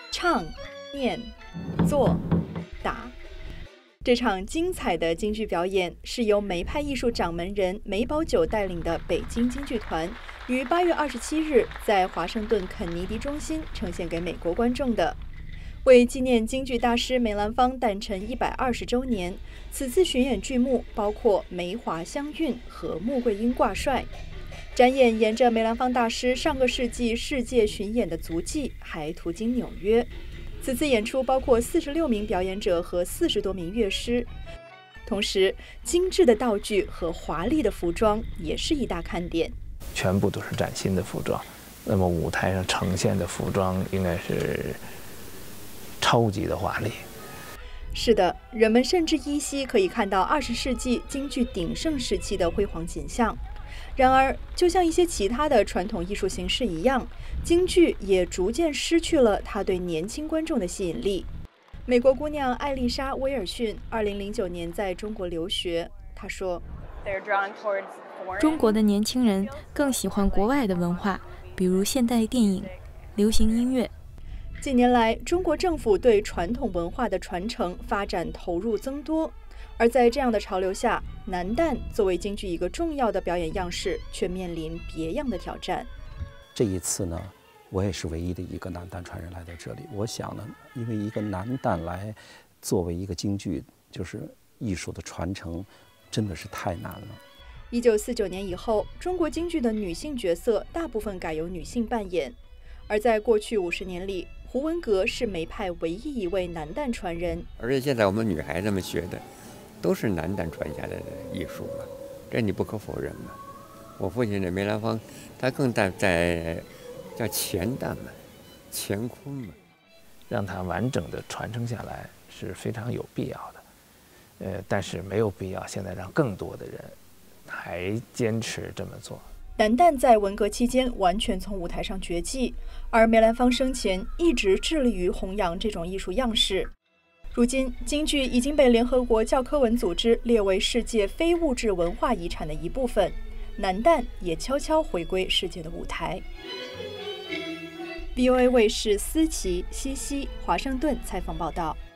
唱、念、做、打。这场精彩的京剧表演是由梅派艺术掌门人梅葆玖带领的北京京剧团于8月27日在华盛顿肯尼迪中心呈现给美国观众的。为纪念京剧大师梅兰芳诞辰120周年，此次巡演剧目包括梅华香韵和穆桂英挂帅。展演沿着梅兰芳大师上个世纪世界巡演的足迹，还途经纽约。此次演出包括46名表演者和40多名乐师，同时精致的道具和华丽的服装也是一大看点。 全部都是崭新的服装，那么舞台上呈现的服装应该是超级的华丽。 是的，人们甚至依稀可以看到20世纪京剧鼎盛时期的辉煌景象。然而，就像一些其他的传统艺术形式一样，京剧也逐渐失去了它对年轻观众的吸引力。美国姑娘艾丽莎·威尔逊2009年在中国留学，她说：“ 中国的年轻人更喜欢国外的文化，比如现代电影、流行音乐。 近年来，中国政府对传统文化的传承发展投入增多。”而在这样的潮流下，男旦作为京剧一个重要的表演样式，却面临别样的挑战。 这一次呢，我也是唯一的一个男旦传人来到这里。我想呢，因为一个男旦来作为一个京剧就是艺术的传承，真的是太难了。 1949年以后，中国京剧的女性角色大部分改由女性扮演，而在过去50年里，胡文阁是梅派唯一一位男旦传人。 而且现在我们女孩子们学的都是男旦传下来的艺术嘛，这你不可否认嘛。我父亲的梅兰芳，他更在叫前旦嘛，乾坤嘛， 让它完整的传承下来是非常有必要的。但是没有必要现在让更多的人还坚持这么做。 男旦在文革期间完全从舞台上绝迹，而梅兰芳生前一直致力于弘扬这种艺术样式。如今，京剧已经被联合国教科文组织列为世界非物质文化遗产的一部分，男旦也悄悄回归世界的舞台。VOA 卫视思琪、西西华盛顿采访报道。